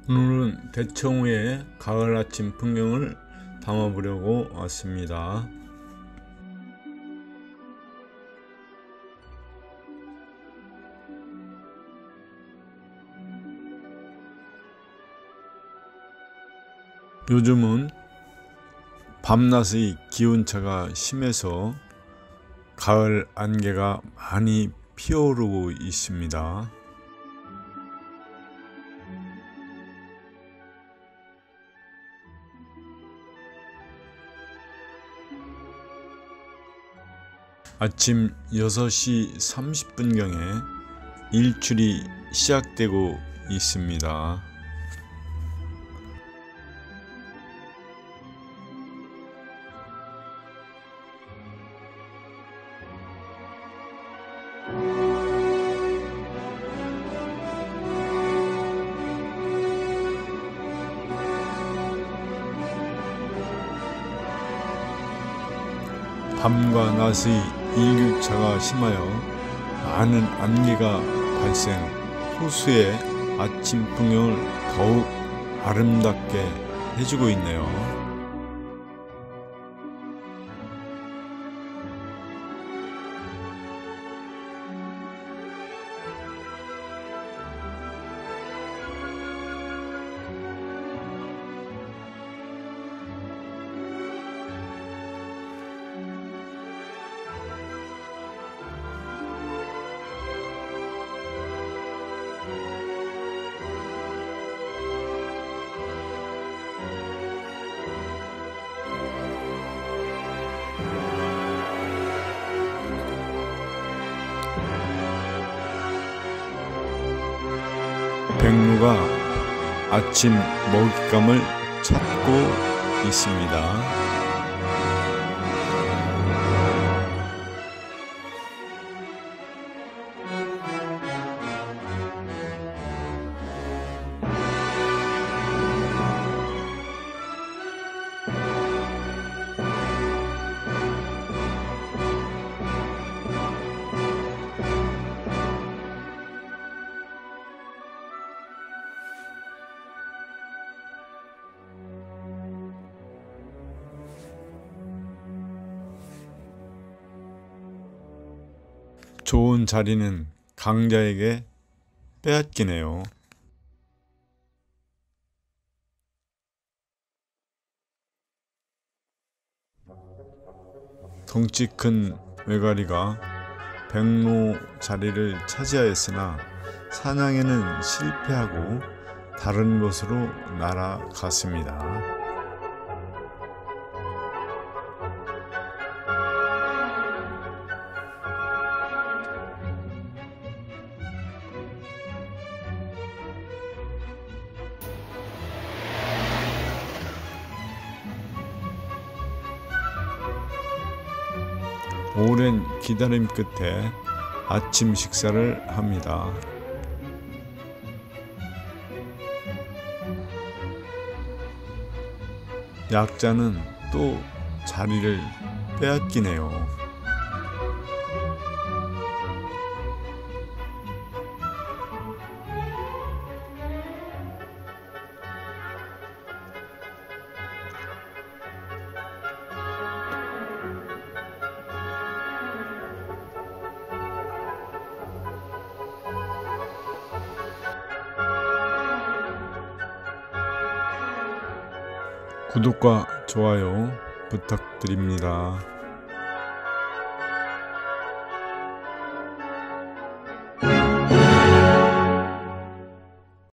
오늘은 대청호의 가을 아침 풍경을 담아보려고 왔습니다. 요즘은 밤낮의 기온차가 심해서 가을 안개가 많이 피어오르고 있습니다. 아침 6시 30분경에 일출이 시작되고 있습니다. 밤과 낮의 일교차가 심하여 많은 안개가 발생, 호수의 아침 풍경을 더욱 아름답게 해주고 있네요. 백로가 아침 먹잇감을 찾고 있습니다. 좋은 자리는 강자에게 빼앗기네요. 덩치 큰 외가리가 백로 자리를 차지하였으나 사냥에는 실패하고 다른 곳으로 날아갔습니다. 오랜 기다림 끝에 아침 식사를 합니다. 약자는 또 자리를 빼앗기네요. 구독과 좋아요 부탁드립니다.